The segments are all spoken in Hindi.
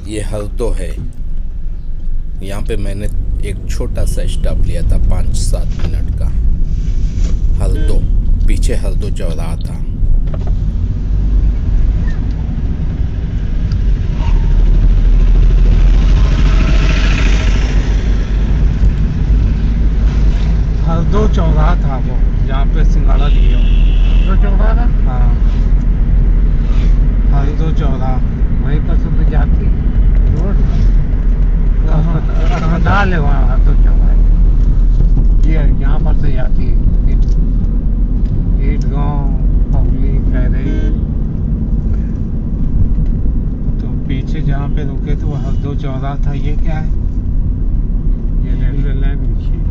ये हल्दो है। यहाँ पे मैंने एक छोटा सा स्टॉप लिया था 5-7 मिनट का। हल्दो, पीछे हल्दो चौराहा था। हल्दो चौराहा था वो, जहाँ पे सिंगाड़ा दिया। तो चौराहा था, हाँ, हल्दो चौराहा। वहीं पर से तो जाती रोड कहाँ? अस्पताल है वहाँ तो चौराहा। ये यहाँ पर से जाती है ईट गाँव पगली खैरई। तो पीछे जहाँ पे रुके थे वो हल्दो चौराहा था। ये क्या है? ये रेलवे लाइन बिछी है।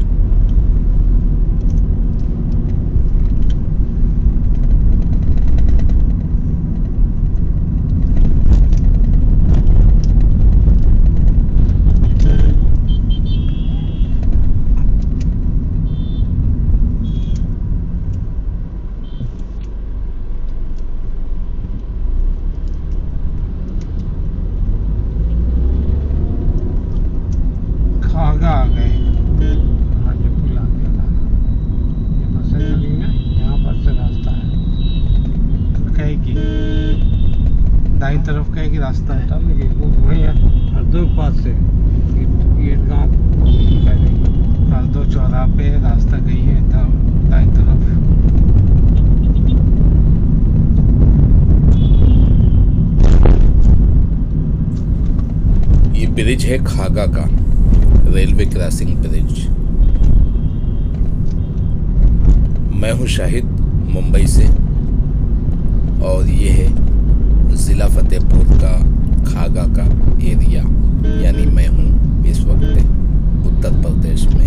खागा आ गए। हाँ, ये पुल आ गया था। ये बसें चली ना, यहाँ पर से रास्ता है। कहेगी दाई तरफ कहेगी रास्ता है। तब ये वो वही है हरदोई के पास से ईट गाँव पगली खैरई। हल्दो चौराहा पे रास्ता गई है दाई तरफ। ये ब्रिज है खागा का, रेलवे क्रॉसिंग ब्रिज। मैं हूँ शाहिद, मुंबई से, और ये है ज़िला फतेहपुर का खागा का एरिया। यानी मैं हूँ इस वक्त उत्तर प्रदेश में।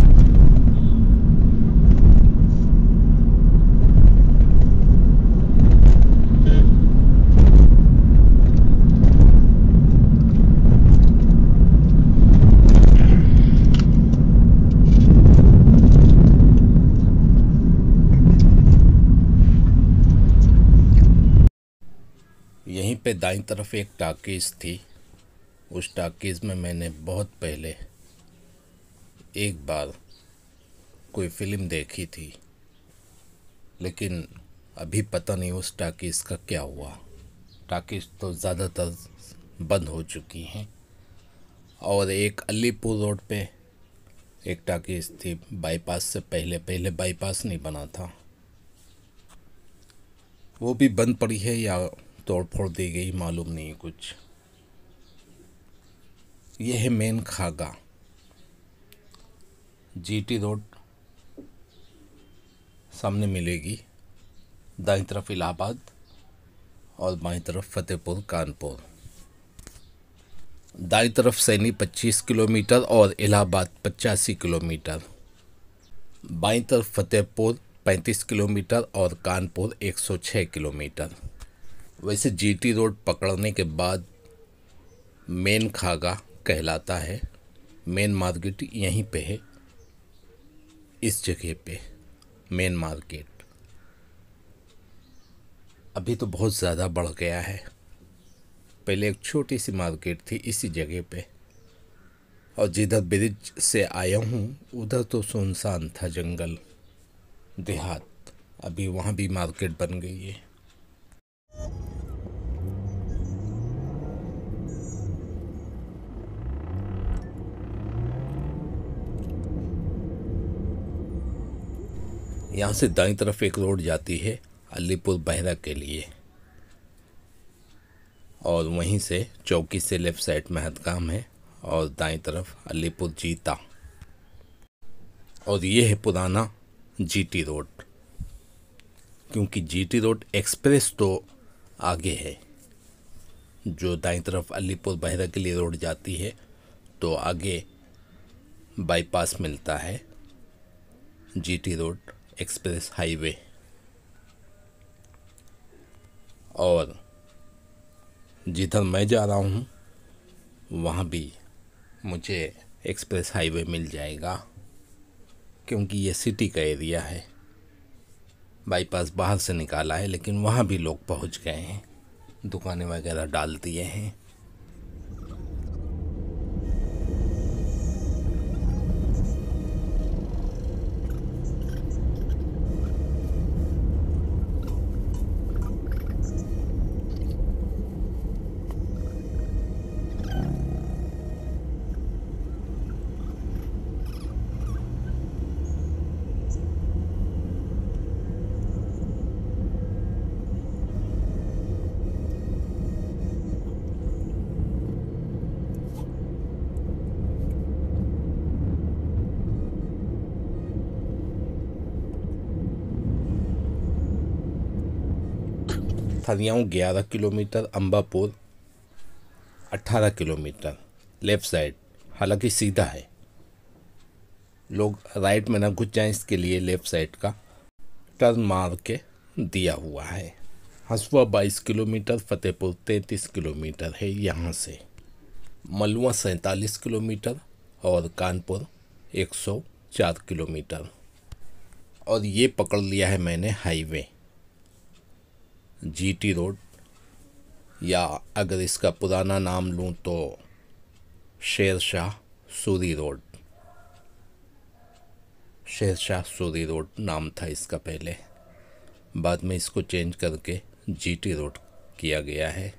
यहीं पे दाईं तरफ एक टाकीज़ थी। उस टाकीज़ में मैंने बहुत पहले एक बार कोई फिल्म देखी थी, लेकिन अभी पता नहीं उस टाकीज़ का क्या हुआ। टाकीज़ तो ज़्यादातर बंद हो चुकी हैं। और एक अलीपुर रोड पे एक टाकीज़ थी, बाईपास से पहले बाईपास नहीं बना था, वो भी बंद पड़ी है या तोड़ फोड़ दी गई, मालूम नहीं कुछ। ये है मेन खागा। जीटी रोड सामने मिलेगी, दाईं तरफ इलाहाबाद और बाईं तरफ फतेहपुर कानपुर। दाईं तरफ सैनी 25 किलोमीटर और इलाहाबाद 85 किलोमीटर। बाईं तरफ फतेहपुर 35 किलोमीटर और कानपुर 106 किलोमीटर। वैसे जीटी रोड पकड़ने के बाद मेन खागा कहलाता है। मेन मार्केट यहीं पे है, इस जगह पे मेन मार्केट। अभी तो बहुत ज़्यादा बढ़ गया है। पहले एक छोटी सी मार्केट थी इसी जगह पे, और जिधर ब्रिज से आया हूँ उधर तो सुनसान था, जंगल देहात। अभी वहाँ भी मार्केट बन गई है। यहाँ से दाईं तरफ एक रोड जाती है अलीपुर बहरा के लिए, और वहीं से चौकी से लेफ़्ट साइड महतगाम है, और दाईं तरफ अलीपुर जीता। और ये है पुराना जीटी रोड, क्योंकि जीटी रोड एक्सप्रेस तो आगे है। जो दाईं तरफ अलीपुर बहरा के लिए रोड जाती है तो आगे बाईपास मिलता है, जीटी रोड एक्सप्रेस हाईवे। और जिधर मैं जा रहा हूँ वहाँ भी मुझे एक्सप्रेस हाईवे मिल जाएगा, क्योंकि ये सिटी का एरिया है। बाईपास बाहर से निकाला है, लेकिन वहाँ भी लोग पहुँच गए हैं, दुकानें वगैरह डाल दिए हैं। Fariyaon 11 kilometre, Ambapur 18 kilometre left side, हालांकि सीधा है, लोग राइट में ना घुस जाएं इसके लिए लेफ़्ट साइड का टर्न मार के दिया हुआ है। हसुआ 22 किलोमीटर, फतेहपुर 33 किलोमीटर है यहाँ से, मलुआ 47 किलोमीटर और कानपुर 104 किलोमीटर। और ये पकड़ लिया है मैंने हाईवे जीटी रोड, या अगर इसका पुराना नाम लूँ तो शेरशाह सूरी रोड। शेरशाह सूरी रोड नाम था इसका पहले, बाद में इसको चेंज करके जीटी रोड किया गया है।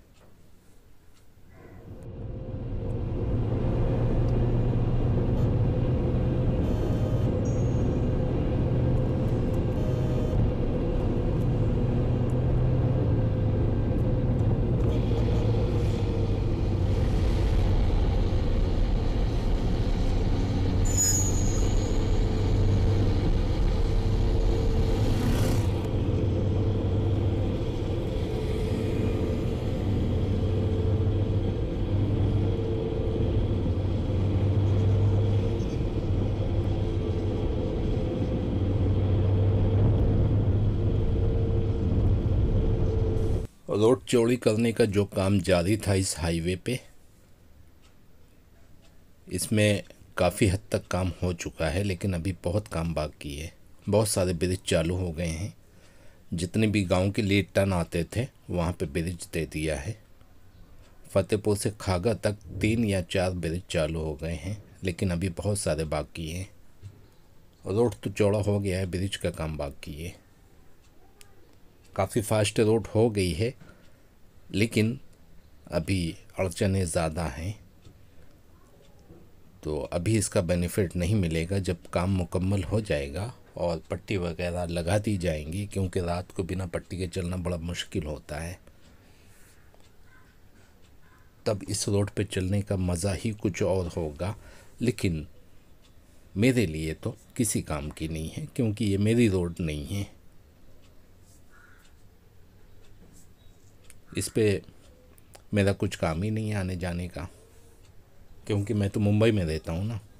रोड चौड़ी करने का जो काम जारी था इस हाईवे पे, इसमें काफ़ी हद तक काम हो चुका है, लेकिन अभी बहुत काम बाकी है। बहुत सारे ब्रिज चालू हो गए हैं, जितने भी गांव के लिए टर्न आते थे वहाँ पे ब्रिज दे दिया है। फतेहपुर से खागा तक 3 या 4 ब्रिज चालू हो गए हैं, लेकिन अभी बहुत सारे बाकी हैं। रोड तो चौड़ा हो गया है, ब्रिज का काम बाकी है। काफ़ी फास्ट रोड हो गई है, लेकिन अभी अड़चनें ज़्यादा हैं, तो अभी इसका बेनिफिट नहीं मिलेगा। जब काम मुकम्मल हो जाएगा और पट्टी वगैरह लगा दी जाएंगी, क्योंकि रात को बिना पट्टी के चलना बड़ा मुश्किल होता है, तब इस रोड पे चलने का मज़ा ही कुछ और होगा। लेकिन मेरे लिए तो किसी काम की नहीं है, क्योंकि ये मेरी रोड नहीं है। इस पे मेरा कुछ काम ही नहीं है आने जाने का, क्योंकि मैं तो मुंबई में रहता हूँ ना।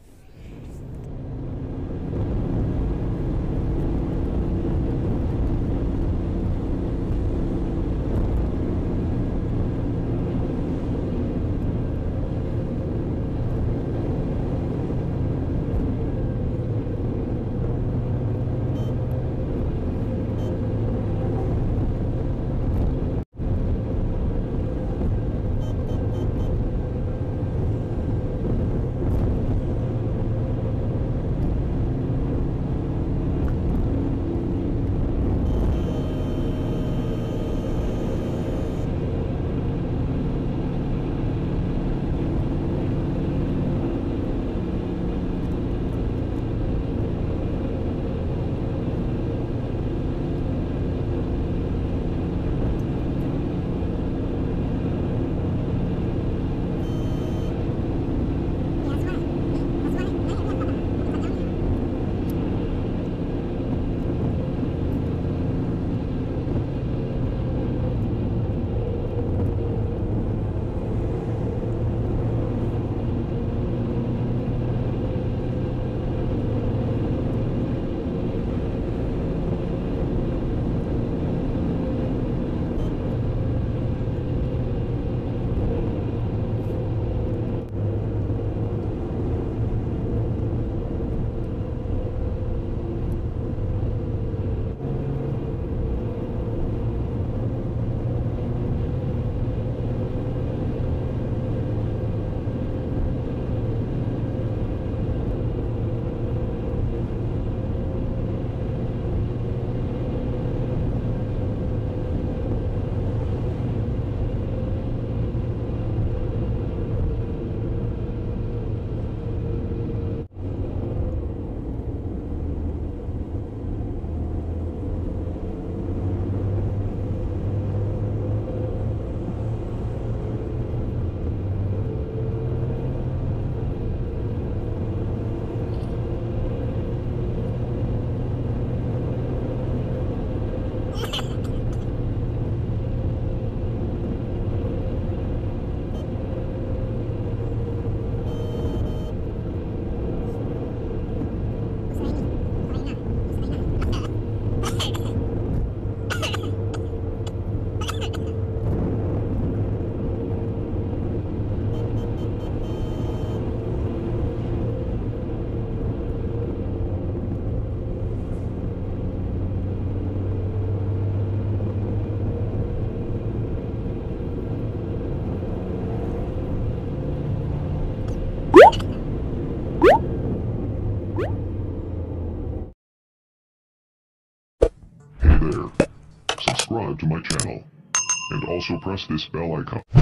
there. Subscribe to my channel. And also press this bell icon.